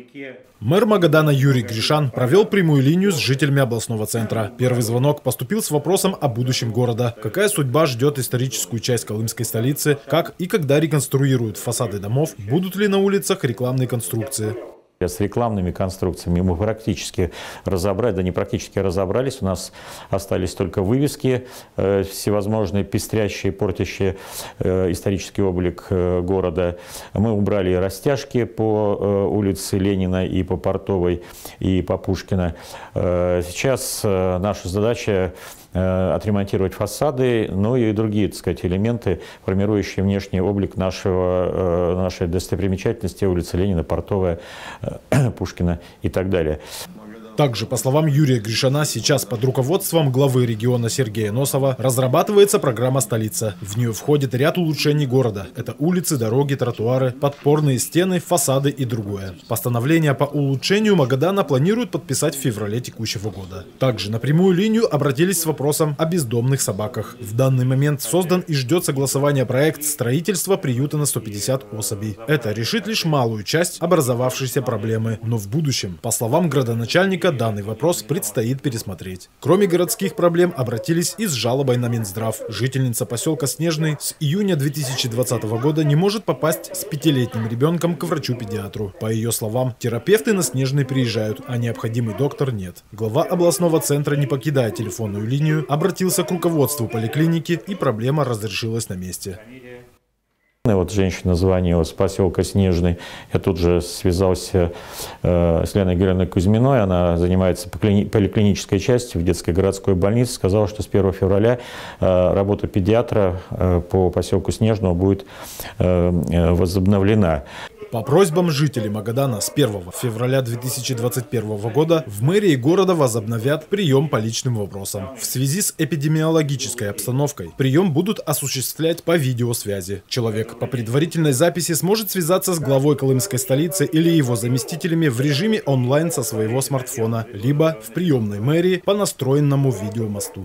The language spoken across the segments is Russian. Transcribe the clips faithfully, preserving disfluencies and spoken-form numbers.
Мэр Магадана Юрий Гришан провел прямую линию с жителями областного центра. Первый звонок поступил с вопросом о будущем города. Какая судьба ждет историческую часть колымской столицы, как и когда реконструируют фасады домов, будут ли на улицах рекламные конструкции. С рекламными конструкциями мы практически разобрались, да не практически разобрались, у нас остались только вывески, э, всевозможные пестрящие, портящие э, исторический облик э, города. Мы убрали растяжки по э, улице Ленина и по Портовой, и по Пушкина. Э, сейчас э, наша задача э, отремонтировать фасады, ну и другие, так сказать, элементы, формирующие внешний облик нашего, э, нашей достопримечательности, улица Ленина, Портовая, Пушкина и так далее. Также, по словам Юрия Гришана, сейчас под руководством главы региона Сергея Носова разрабатывается программа «Столица». В нее входит ряд улучшений города. Это улицы, дороги, тротуары, подпорные стены, фасады и другое. Постановление по улучшению Магадана планируют подписать в феврале текущего года. Также на прямую линию обратились с вопросом о бездомных собаках. В данный момент создан и ждет согласования проект строительства приюта на сто пятьдесят особей. Это решит лишь малую часть образовавшейся проблемы. Но в будущем, по словам градоначальника, данный вопрос предстоит пересмотреть. Кроме городских проблем, обратились и с жалобой на Минздрав. Жительница поселка Снежный с июня две тысячи двадцатого года не может попасть с пятилетним ребенком к врачу-педиатру. По ее словам, терапевты на Снежный приезжают, а необходимый доктор нет. Глава областного центра, не покидая телефонную линию, обратился к руководству поликлиники, и проблема разрешилась на месте. Вот женщина звонила с поселка Снежный. Я тут же связался э, с Леной Георгиевной Кузьминой. Она занимается поликлинической частью в детской городской больнице. Сказала, что с первого февраля э, работа педиатра э, по поселку Снежного будет э, возобновлена. По просьбам жителей Магадана с первого февраля две тысячи двадцать первого года в мэрии города возобновят прием по личным вопросам. В связи с эпидемиологической обстановкой прием будут осуществлять по видеосвязи. Человек по предварительной записи сможет связаться с главой колымской столицы или его заместителями в режиме онлайн со своего смартфона, либо в приемной мэрии по настроенному видеомосту.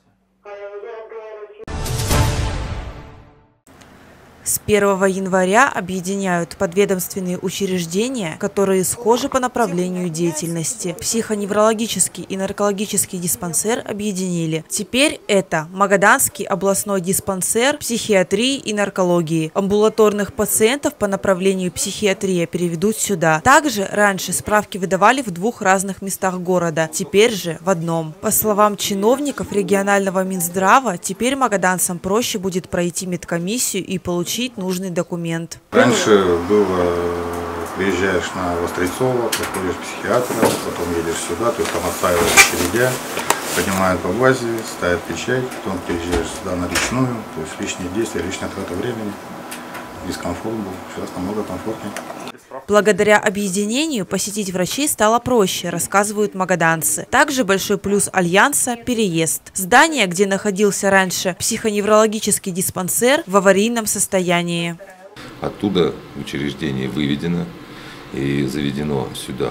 С первого января объединяют подведомственные учреждения, которые схожи по направлению деятельности. Психоневрологический и наркологический диспансер объединили. Теперь это Магаданский областной диспансер психиатрии и наркологии. Амбулаторных пациентов по направлению психиатрия переведут сюда. Также раньше справки выдавали в двух разных местах города, теперь же в одном. По словам чиновников регионального Минздрава, теперь магаданцам проще будет пройти медкомиссию и получить нужный документ. Раньше было, приезжаешь на Вострецова, приходишь к психиатру, потом едешь сюда, то есть там отстаиваешь очередя, поднимают по базе, ставят печать, потом приезжаешь сюда на Речную, то есть лишние действия, лишняя трата времени, дискомфорт был, сейчас намного комфортнее. Благодаря объединению посетить врачей стало проще, рассказывают магаданцы. Также большой плюс Альянса – переезд. Здание, где находился раньше психоневрологический диспансер, в аварийном состоянии. Оттуда учреждение выведено и заведено сюда,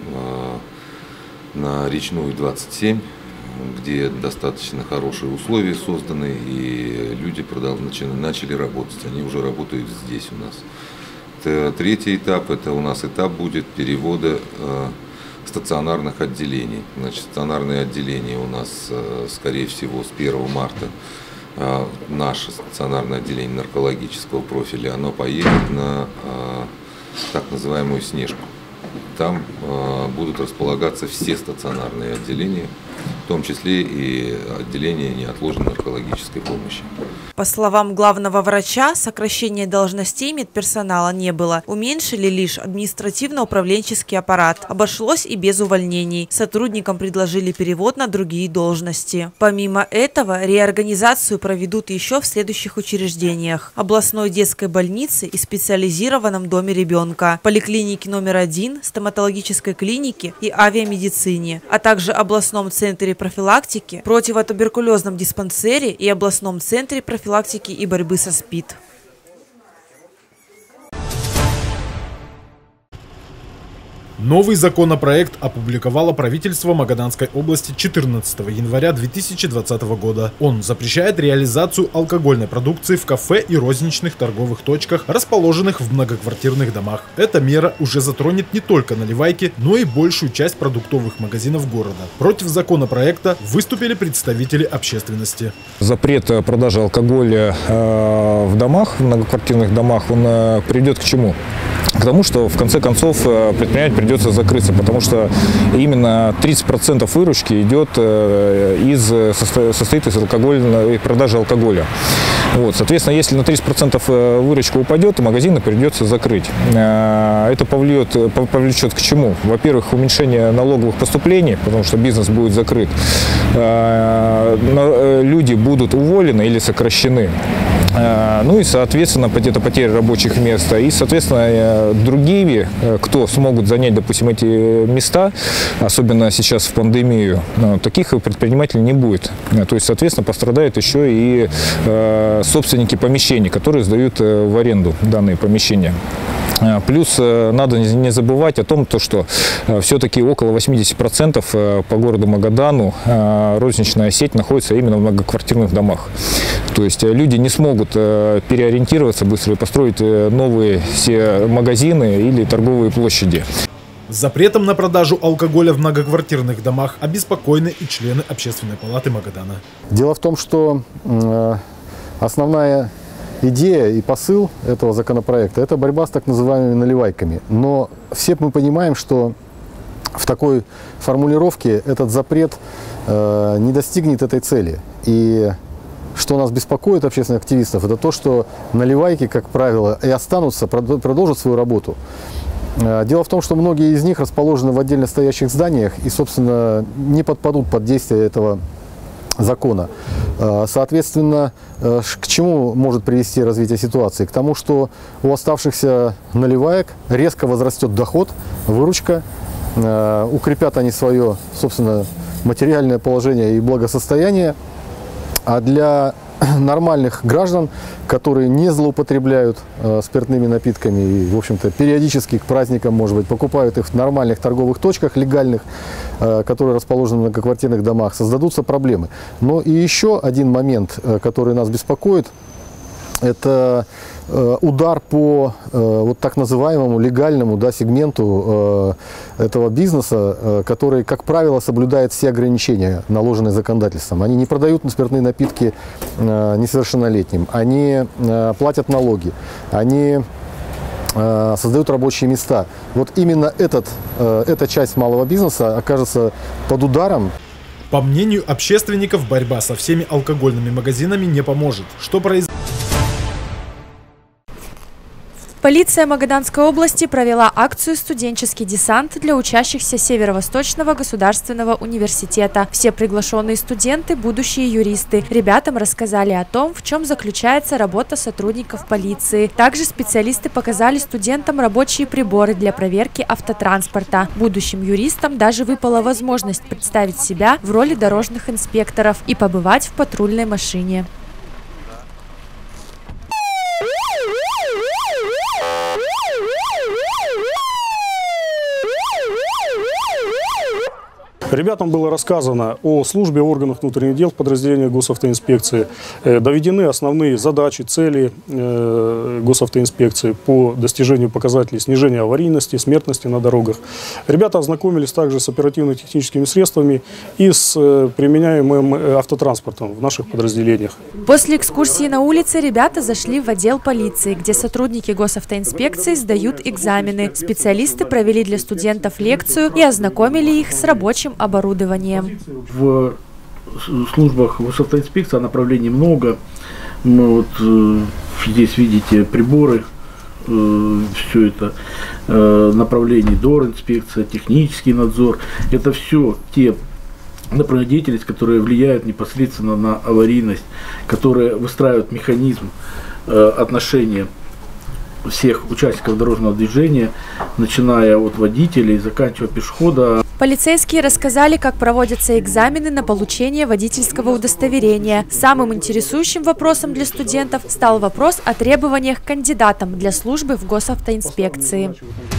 на Речную двадцать семь, где достаточно хорошие условия созданы, и люди начали работать. Они уже работают здесь у нас. Третий этап – это у нас этап будет перевода э, стационарных отделений. Значит, стационарные отделения у нас, э, скорее всего, с первого марта э, наше стационарное отделение наркологического профиля, оно поедет на э, так называемую Снежку. Там э, будут располагаться все стационарные отделения, в том числе и отделение неотложной наркологической помощи. По словам главного врача, сокращения должностей медперсонала не было. Уменьшили лишь административно-управленческий аппарат. Обошлось и без увольнений. Сотрудникам предложили перевод на другие должности. Помимо этого, реорганизацию проведут еще в следующих учреждениях: областной детской больнице и специализированном доме ребенка, поликлинике номер один, стоматологической клинике и авиамедицине, а также областном центре профилактики, противотуберкулезном диспансере и областном центре профилактики и борьбы со СПИД. Новый законопроект опубликовало правительство Магаданской области четырнадцатого января две тысячи двадцатого года. Он запрещает реализацию алкогольной продукции в кафе и розничных торговых точках, расположенных в многоквартирных домах. Эта мера уже затронет не только наливайки, но и большую часть продуктовых магазинов города. Против законопроекта выступили представители общественности. Запрет продажи алкоголя э, в домах, в многоквартирных домах, он э, приведет к чему? К тому, что в конце концов предприятию придется закрыться, потому что именно тридцать процентов выручки идет из, состоит из алкогольной продажи алкоголя. Вот, соответственно, если на тридцать процентов выручка упадет, то магазины придется закрыть. Это повлечет, повлечет к чему? Во-первых, уменьшение налоговых поступлений, потому что бизнес будет закрыт. Люди будут уволены или сокращены. Ну и, соответственно, это потеря рабочих мест. И, соответственно, другие, кто смогут занять, допустим, эти места, особенно сейчас в пандемию, таких предпринимателей не будет. То есть, соответственно, пострадают еще и собственники помещений, которые сдают в аренду данные помещения. Плюс надо не забывать о том, что все-таки около восьмидесяти процентов по городу Магадану розничная сеть находится именно в многоквартирных домах. То есть люди не смогут переориентироваться быстро и построить новые все магазины или торговые площади. Запретом на продажу алкоголя в многоквартирных домах обеспокоены и члены Общественной палаты Магадана. Дело в том, что основная идея и посыл этого законопроекта – это борьба с так называемыми наливайками. Но все мы понимаем, что в такой формулировке этот запрет э, не достигнет этой цели. И что нас беспокоит, общественных активистов, это то, что наливайки, как правило, и останутся, продолжат свою работу. Дело в том, что многие из них расположены в отдельно стоящих зданиях и, собственно, не подпадут под действие этого закона. Соответственно, к чему может привести развитие ситуации? К тому, что у оставшихся наливаек резко возрастет доход, выручка, укрепят они свое, собственно, материальное положение и благосостояние, а для нормальных граждан, которые не злоупотребляют э, спиртными напитками и, в общем-то, периодически к праздникам, может быть, покупают их в нормальных торговых точках, легальных, э, которые расположены в многоквартирных домах, создадутся проблемы. Но и еще один момент, э, который нас беспокоит, это э, удар по э, вот так называемому легальному, да, сегменту э, этого бизнеса, э, который, как правило, соблюдает все ограничения, наложенные законодательством. Они не продают спиртные напитки э, несовершеннолетним, они э, платят налоги, они э, создают рабочие места. Вот именно этот, э, эта часть малого бизнеса окажется под ударом. По мнению общественников, борьба со всеми алкогольными магазинами не поможет. Что произойдет? Полиция Магаданской области провела акцию «Студенческий десант» для учащихся Северо-Восточного государственного университета. Все приглашенные студенты – будущие юристы. Ребятам рассказали о том, в чем заключается работа сотрудников полиции. Также специалисты показали студентам рабочие приборы для проверки автотранспорта. Будущим юристам даже выпала возможность представить себя в роли дорожных инспекторов и побывать в патрульной машине. Ребятам было рассказано о службе в органах внутренних дел в подразделениях госавтоинспекции. Доведены основные задачи, цели госавтоинспекции по достижению показателей снижения аварийности, смертности на дорогах. Ребята ознакомились также с оперативно-техническими средствами и с применяемым автотранспортом в наших подразделениях. После экскурсии на улице ребята зашли в отдел полиции, где сотрудники госавтоинспекции сдают экзамены. Специалисты провели для студентов лекцию и ознакомили их с рабочим оборудованием. В службах госавтоинспекции направлений много. Мы вот э, здесь видите приборы, э, все это э, направление доринспекция, технический надзор. Это все те направления деятельности, которые влияют непосредственно на аварийность, которые выстраивают механизм э, отношения всех участников дорожного движения, начиная от водителей, заканчивая пешехода. Полицейские рассказали, как проводятся экзамены на получение водительского удостоверения. Самым интересующим вопросом для студентов стал вопрос о требованиях к кандидатам для службы в госавтоинспекции.